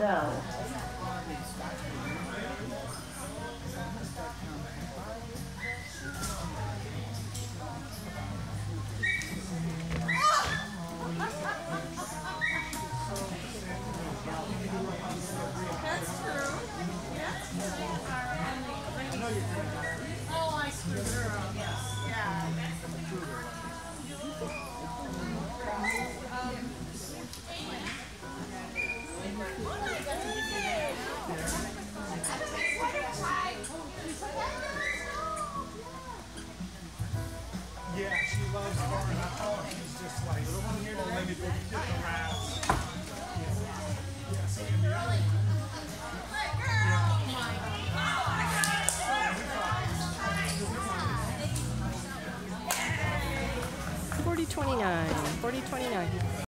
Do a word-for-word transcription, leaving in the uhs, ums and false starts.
dough. That's true. That's true. Oh, I screwed her up. Yeah. Yeah, she loves barn. She's just like, let me go kick around.